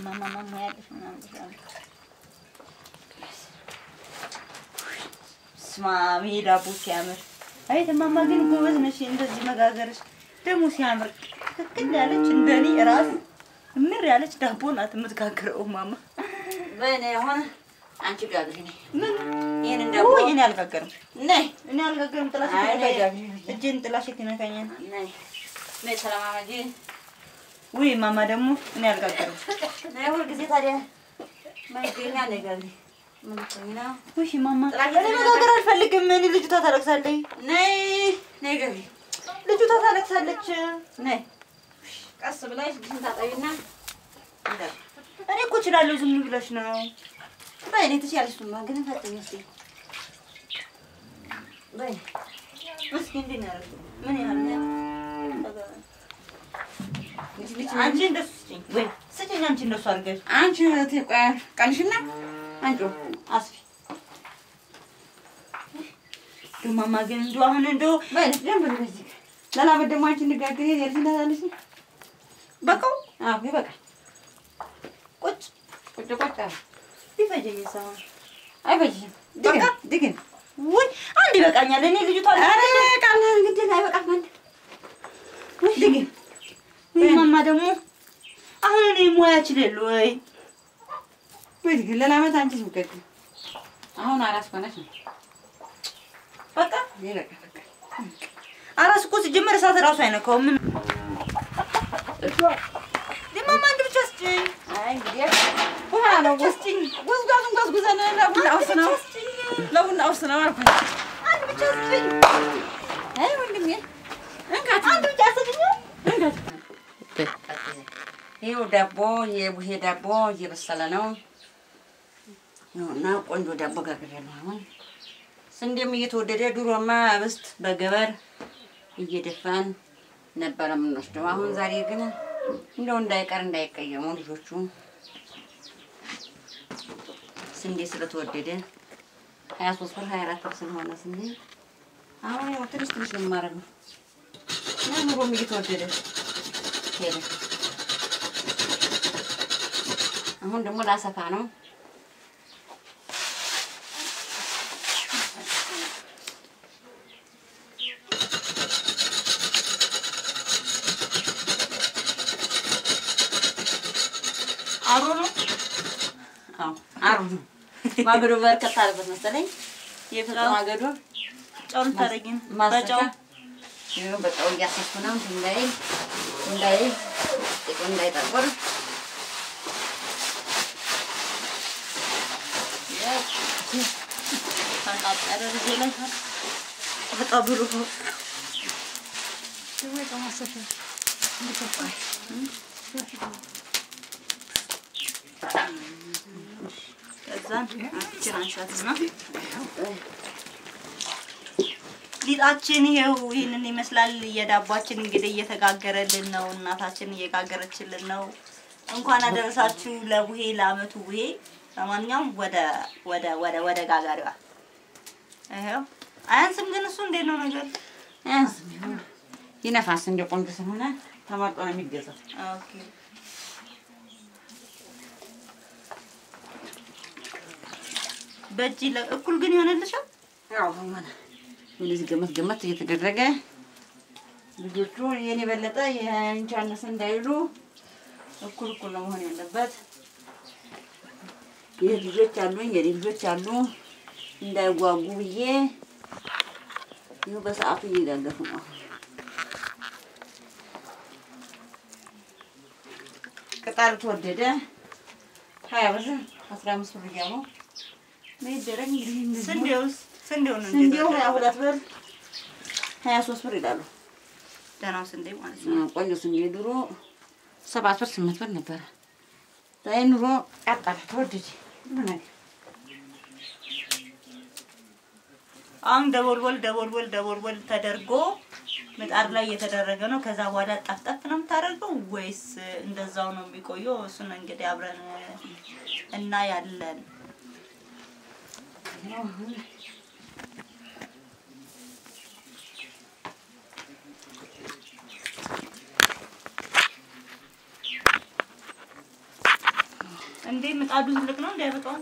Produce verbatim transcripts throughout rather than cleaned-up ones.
ማማ ማማ ያለሽ ምናምን ይላል ስማሚ ዳቦ ሲያምር አይ ተማማ ግን ጎበዝ ነሽ እንደዚህ መጋገርሽ ደሞ ሲያምር ትክክል ያለች እንደኔ ራስ ምር ያለች ዳቦ ናት የምትጋግረው ማማ በእኔ አሁን አንቺ ጋግሪ ነኝ ምን ይሄን ዳቦ ይሄን ያልጋገርም ነይ እኔ ያልጋገርም ጥላሽ ይተጋጋሪ እጄን ጥላሽ ይተነካኛል ነይ ነይ ሰላም አማጂ ወይ ማማ ደሞ እኔ ያልጋገርም ነይ ሁሉ ጊዜ ታዲያ ማይገኛ ነገርኝ ምን ተይና ወይ ማማ እኔ መጋገር አልፈልግም እኔ ልጅቷ ታለቅሳለች ነይ ነይ ገቢ ልጅቷ ታለቅሳለች ነይ ቀስ ብላሽ ግን ታጣይና እኔ እኮ እችላለሁ ዝም ብለሽ ነው በእኔ ትችያለሽ ግን ፈጥኝ እስኪ በይ እስኪ እንዴት ነው ምን ያህል አንቺ እንደሱ ስጪኝ ወይ ስጪኝ አንቺ እንደሱ አድርገሽ አንቺ ተቆያ ቀንሽና አንቺ አስፊ ደማማ ግን እንደው አሁን እንደው በል ጀምር በዚህ ለላም ደሞ አንቺ ንጋገር ይልሽናልሽ በቃው አዎ ይበቃል ቁጭ ቁጭ ቁጭ ቢፈጀኝ ሰው አይፈጅም በቃ ድግን ወይ አንድ ይበቃኛል እኔ ልጅቷ አረ ቃል እንግዲህ አይበቃም አንድ ወይ ድግን ማማ ደግሞ አሁን እኔ ሙያ ይችላል ወይ ወይ ድግን ለላመት አንቺ ዝምከት አሁን አራስ ሆነሽ በቃ ይበቃ በቃ አራስ እኮ ሲጀመር እሳት ራሱ አይነካው ምን ለማማ አንድ ብቻ ስጪኝ አይ እንግዲህ ውሃ ነው ወስጪኝ ጉዝጓዙን ጉዝጉዘን ለቡና ወስነው ለቡና ወስነው አልኩኝ አንድ ብቻ ስጪኝ አይ ወንድሜ እንካት አንድ ብቻ ስጪኝ እንካት ይኸው ዳቦ የቡሄ ዳቦ እየበሰለ ነው ነውና ቆንጆ ዳቦ ጋግሬያለሁ አሁን ስንዴም እየተወደደ ድሮማ አብስት በገበር እየደፋን ነበር የምንወስደው አሁን ዛሬ ግን እንደው እንዳይቀር እንዳይቀየሙ ልጆቹ ስንዴ ስለተወደደ ሃያ ሶስት ብር ሃያ አራት ብር ስለሆነ ስንዴ አሁን ያው ትንሽ ትንሽ ነው የማረገው እና ኑሮም እየተወደደ ሄደ አሁን ደግሞ ላሰፋ ነው አሩኑ አው አሩኑ ማገዶ በርከት አለበት መሰለኝ የፍቅር ማገዶ ጫውን ታረጊን በጫው ይሄው በጫው ያሰፈ ነው እንዳይ እንዳይ ጥቁ እንዳይ ተቆር ታጣጣረ ልጅ በጣብሩ ወይ ተማሰፈ እንድትጣይ ከዛን አፍጭራን ሻትና ሊጣችን ይሄው ይሄንን ይመስላል የዳባችን እንግዲህ እየተጋገረልን ነው እናታችን እየጋገረችልን ነው እንኳን አደረሳችሁ ለቡሄ ለአመቱ ቡሄ ለማንኛውም ወደ ወደ ወደ ወደ ጋጋሪዋ አይው አያንስም ግን እሱ እንዴት ነው ነገር አያንስም ይነፋስ እንደ ቆንጆ ስለሆነ ተመርጦ ነው የሚገዛው ኦኬ በጂ ለእኩል ግን ይሆነልሻል ያው ማማ እንደዚህ ገመት ገመት እየተደረገ ልጆቹ የኔ በለጠ የእንቻነስ እንዳይሉ እኩል እኩል ነው መሆን ያለበት የልጆች አሉኝ የልጆች አሉ እንዳይጓጉ ብዬ ይኸው በሰዓቱ እየጋገፉ ነው ቅጣል ተወደደ ሃያ ብር አስራ አምስት ብር ያለው ለይደረግ እንግዲህ ስንዴውስ ስንዴው ነው ስንዴው ሃያ ሁለት ብር ሃያ ሶስት ብር ይላሉ ደህናው ስንዴ ማለት ነው ቆንጆ ስንዴ ድሮ ሰባት ብር ስምንት ብር ነበር ዛሬ ኑሮ ያጣል ተወደደ ምን አሁን ደቦልቦል ደቦልቦል ደቦልቦል ተደርጎ ምጣድ ላይ እየተደረገ ነው ከዛ በኋላ ጣፍጣፍ ነው የምታደርገው ወይስ እንደዛው ነው የሚቆየው እሱን እንግዲህ አብረን እና ያለን እንዴ ምጣዱ ትልቅ ነው እንዳይበቃው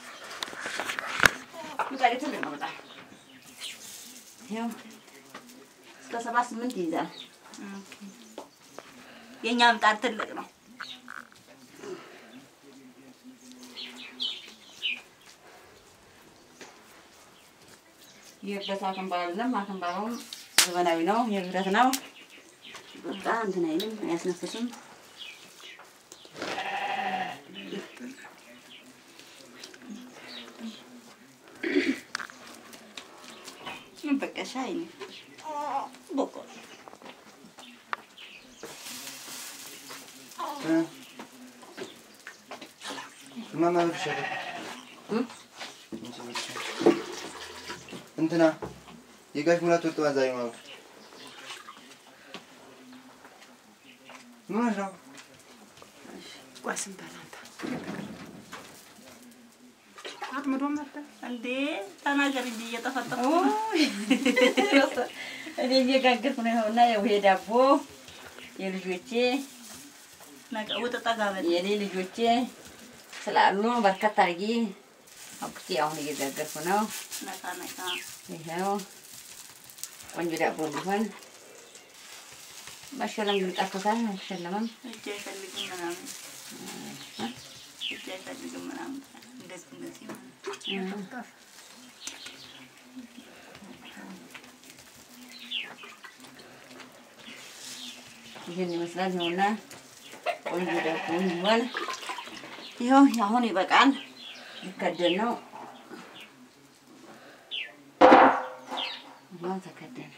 ምጣዱ ትልቅ ነው በጣም ያው እስከ ሰባ ስምንት ይይዛል ኦኬ የኛ ምጣድ ትልቅ ነው የብረት አከምባሎ ነው አከምባሎ ዘመናዊ ነው የብረት ነው በቃ እንትን አይልም አያስነፍስም በቃ ሻይ ነው በቃ ማማ ብቻለ እንትና የጋሽ ሙላት ወጥ ባዛይ ነው ምን ነው ቋስም ባላንታ አጥምዶ መጣ እንዴ ተናገር እንጂ እየተፈጠፈ እኔ እየጋገርኩ ነው እና የውሄ ዳቦ የልጆቼ ነገ ወጣ ጋበል የኔ ልጆቼ ስላሉ በርከት አርጊ አብኩቲ አሁን እየጋገርኩ ነው ነካ ነካ ይሄው ቆንጆ ዳቦ ሊሆን ማሸለም ይጣፈታል ማሸለምም እጄ አይፈልግም ምናምን እጄ አይፈልግም ምናምን እንደዚህ እንደዚህ ማለት ይሄን ይመስላል ነውና ቆንጆ ዳቦ ይሆናል ይሄው አሁን ይበቃል ይከደን ነው ማታ ከደን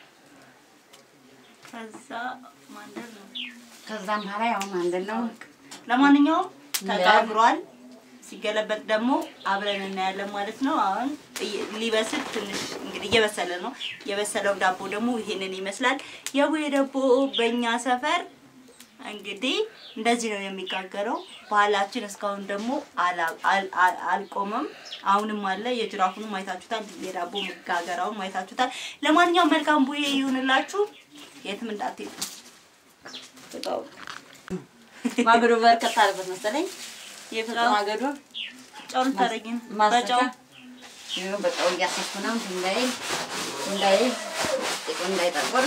ከዛ ማንደር ነው ከዛም በኋላ ያው ማንደር ነው ለማንኛውም ተጋግሯል ሲገለበጥ ደግሞ አብረን እናያለን ማለት ነው አሁን ሊበስል ትንሽ እንግዲህ እየበሰለ ነው የበሰለው ዳቦ ደግሞ ይሄንን ይመስላል የቡሄ ዳቦ በእኛ ሰፈር እንግዲህ እንደዚህ ነው የሚጋገረው ባህላችን እስካሁን ደግሞ አልቆመም አሁንም አለ የጅራፉንም አይታችሁታል የዳቦ መጋገራውን አይታችሁታል ለማንኛውም መልካም ቡሄ ይሁንላችሁ የትም እንዳትሄዱ በጣው ማገዶ በርከት አለበት መሰለኝ የፍቅር ማገዶ ጫውን ታረጊን በጫው ይሄው በጫው ያሰፍኩ ነው እንዳይ እንዳይ ጥቁ እንዳይጠቆር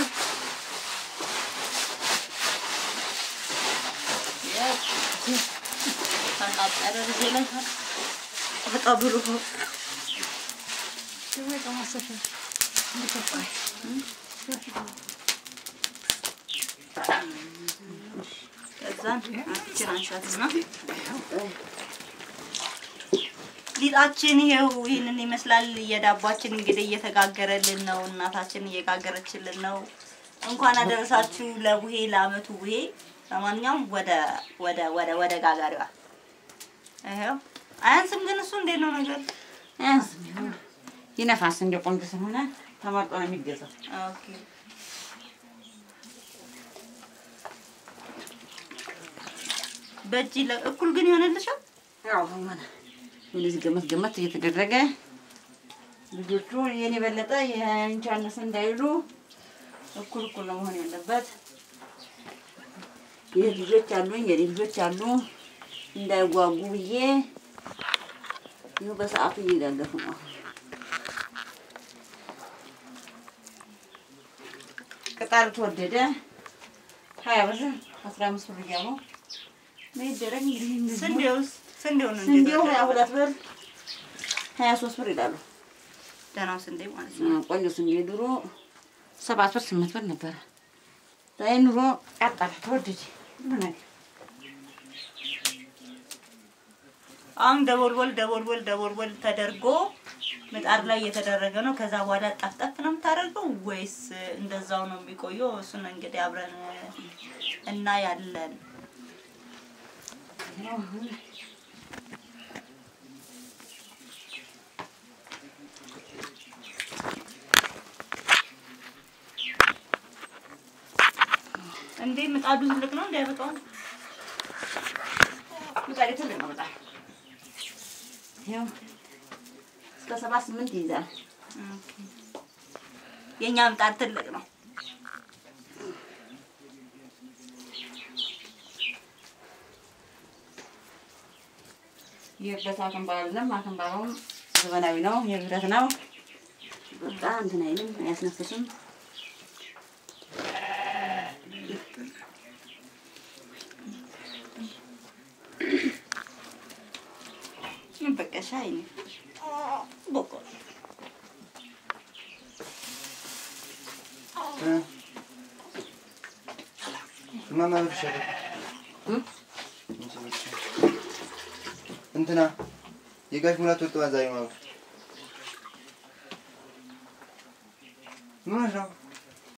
ታጣጣረ ረጀለታ በጣብሩ ወይ ተማሰፈ እንድትጣይ ከዛን አፍችን አንሻትና ሊጣችን ይሄው ይሄንን ይመስላል የዳባችን እንግዲህ እየተጋገረልን ነው እናታችን እየጋገረችልን ነው እንኳን አደረሳችሁ ለቡሄ ለአመቱ ቡሄ ለማንኛውም ወደ ወደ ወደ ወደ ጋጋሪዋ አይው አያንስም ግን እሱ እንዴት ነው ነገር አያንስም ይነፋስ እንደ ቆንጆ ስለሆነ ተመርጦ ነው የሚገዛው ኦኬ በጂ ለእኩል ግን ይሆነልሻል ያው ማማ እንደዚህ ገመት ገመት እየተደረገ ልጆቹ የኔ በለጠ የእንቻነስ እንዳይሉ እኩል እኩል ነው መሆን ያለበት የልጆች አሉኝ የልጆች አሉ እንዳይጓጉ ብዬ ይኸው በሰዓቱ እየጋገርኩ ነው ቅጣል ተወደደ ሀያ ብር አስራ አምስት ብር ያው ነው ለይደረግ እንግዲህ ስንዴውስ ስንዴው ነው ስንዴው ሀያ ሁለት ብር ሀያ ሶስት ብር ይላሉ ደህናው ስንዴ ማለት ነው ቆንጆ ስንዴ ድሮ ሰባት ብር ስምንት ብር ነበር ዛሬ ኑሮ ያጣል ተወደደ ምን አሁን ደቦልቦል ደቦልቦል ደቦልቦል ተደርጎ ምጣድ ላይ እየተደረገ ነው ከዛ በኋላ ጠፍጠፍ ነው የምታደርገው ወይስ እንደዛው ነው የሚቆየው እሱን እንግዲህ አብረን እና ያለን እንዴ ምጣዱ ትልቅ ነው እንዳይበቃው ምጣዱ ትልቅ ነው በጣም ያው እስከ ሰባ ስምንት ይይዛል ኦኬ የኛ ምጣድ ትልቅ ነው የበሳከን ባለም ማከን ባለም ዘመናዊ ነው የብረት ነው በቃ እንትን አይልም አያስነፍስም በቃ ሻይ ነው በቃ ማማ ብቻለ እንትና የጋሽ ሙላት ወጥቷል ዛሬ ማለት ምን ነው